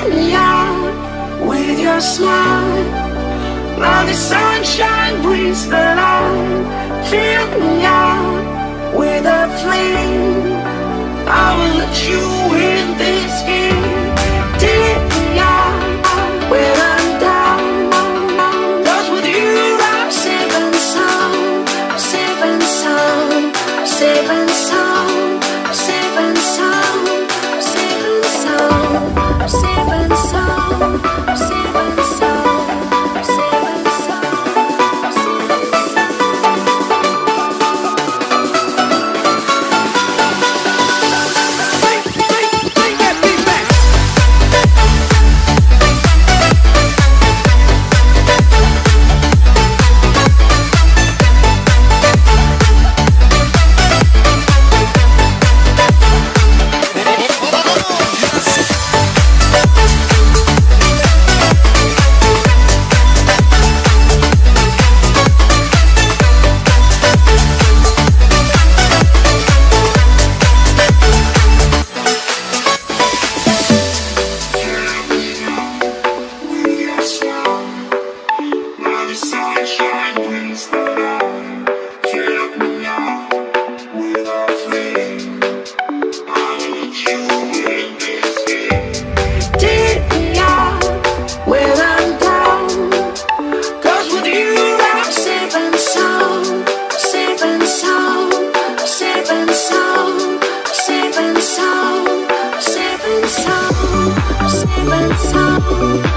me out with your smile. Now the sunshine brings the light. Fill me out with a flame. I will let you in this game. Take me out when I'm down. 'Cause with you I'm safe and sound. Safe and sound. Safe and sound. Safe and sound. Safe and sound. Safe and sound. Safe and sound. Safe and sound.